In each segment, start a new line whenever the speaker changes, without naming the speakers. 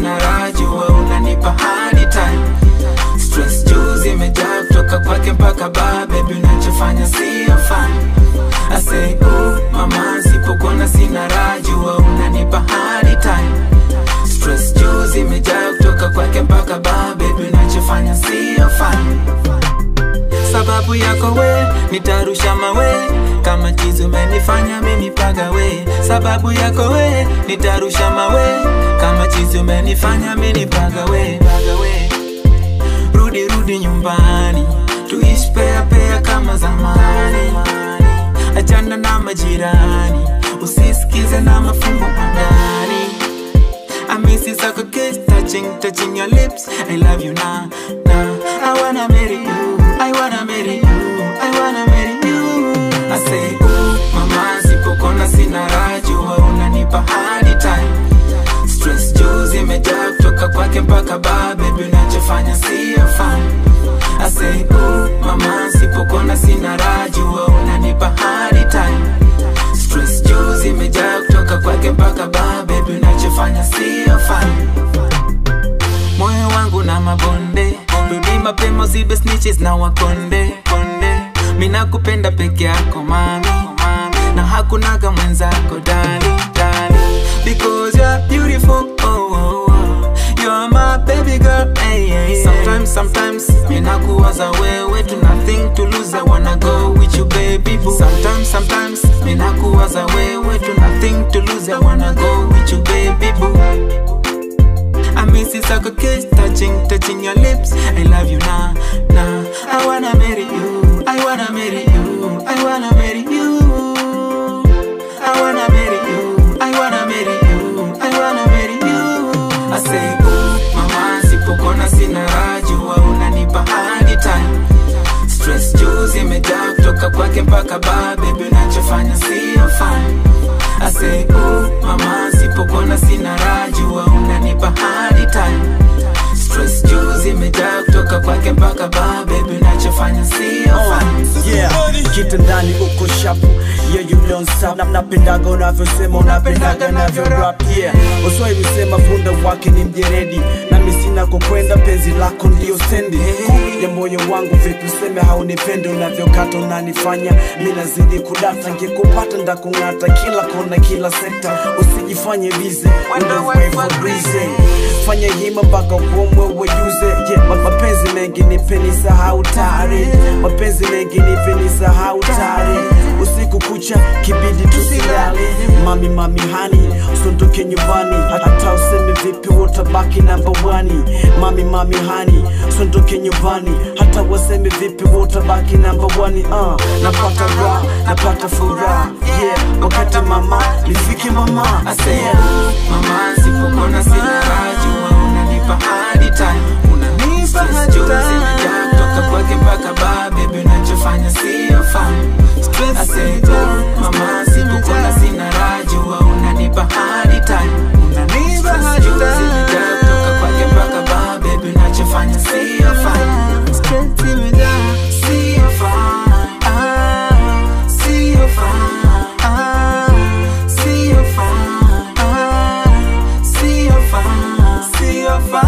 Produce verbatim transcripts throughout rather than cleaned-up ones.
sina raju wa unanipa hard time. Stress juu zimejaa kutoka kwake mpaka ba, baby unachofanya siyo fun. I say ooh mama sipokuona sina raju wa unanipa hard time. Stress juu zimejaa kutoka kwake mpaka ba, baby unachofanya siyo fun. Sababu yako we, nitarusha mawe, kama chizi umenifanya mimi pagawe. Sababu yako we, nitarusha mawe, kama chizi umenifanya mimi pagawe. Rudi rudi nyumbani, tuishi pea pea kama zamani. Achana na majirani, usisikize na mafumbo mandani. I miss you suck a kiss, touching, touching your lips. I love you now, now. I wanna marry you, I wanna marry you, I wanna marry you. I say ooh, mama sipokona sina raju wa unanipa hard time. Stress juu zimejaa kutoka kwake mpaka ba, baby unachofanya siyo fun. I say ooh, mama sipokona sina raju wa unanipa hard time. Stress juu zimejaa kutoka kwake mpaka ba, baby unachofanya siyo fun. Moyo wangu na mabonde, rudi mapema usibe snitches na wakonde konde. Mina kupenda peke yako mami, na hakunaga mwenzako darling, darling. Because you're beautiful, oh, oh, oh. You're my baby girl, hey, hey. Sometimes, sometimes mina kuwaza wewe, to nothing to lose, I wanna go with you baby boo. Sometimes, sometimes mina kuwaza wewe, to nothing to lose, I wanna go with you baby boo. I miss you suck a kiss, touching, touching your lips. I love you now, now. I wanna marry you, I wanna marry you, I wanna marry you. I wanna marry you, I wanna marry you, I wanna marry you. I say ooh, mama sipokona sina raju wa unanipa hard time. Stress juu zimejaa kutoka kwake mpaka ba, baby unachofanya siyo fun. I say ooh, mama sipokona sina raju wa unanipa hard time. Stress juu zimejaa kutoka kwake mpaka ba, baby unachofanya siyo fun.
Yeah, kitandani uko shapu, yeah you don't stop. Na napendaga unavyosema, unapendaga navyo rap, yeah. Uswai usema funda wake ni mjeredi, na misina kukwenda penzi lako ndio stendi. Ya moyo wangu vipi useme haunipendi, unavyokata unanifanya mina zidi kudata. Ngekupata ndakungata kila kona kila sekta, usijifanye bize, underway for breezy. Fanya hima mpaka uomwe weyuze, yeah. Mapenzi mengi nipe nisahau tare, mapenzi mengi nipe nisahau tare. Usiku kucha kibidi tusilale, mami mami hani usiondoke nyumbani. Hata useme vipi utabaki number one. Mami mami hani usiondoke nyumbani, hata waseme vipi utabaki number one. uh, Napata raha, napata furaha, yeah. Wakati mama, nifike mama.
I say ooh, mama sipokona sina raju wa unanipa hard time. Unanipa hard time. Stress juu zimejaa kutoka kwake mpaka ba, baby unachofanya siyo fun. I say ooh, mama sipokona sina raju wa unanipa hard time. Unanipa hard time. Stress juu zimejaa kutoka kwake mpaka ba, baby unachofanya siyo fun. Stress zimejaa siyo fun. Ah, siyo fun. Ah, siyo fun. Ah, siyo fun. Siyo fun.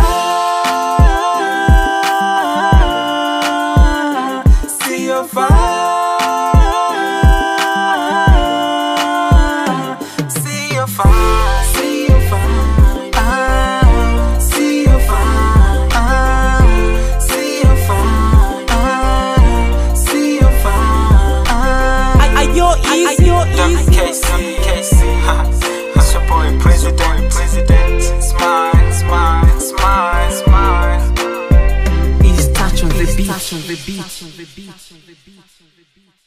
Siyo fun. It's your boy President, President. Smile, smile, smile, smile.
He's touch on the beat.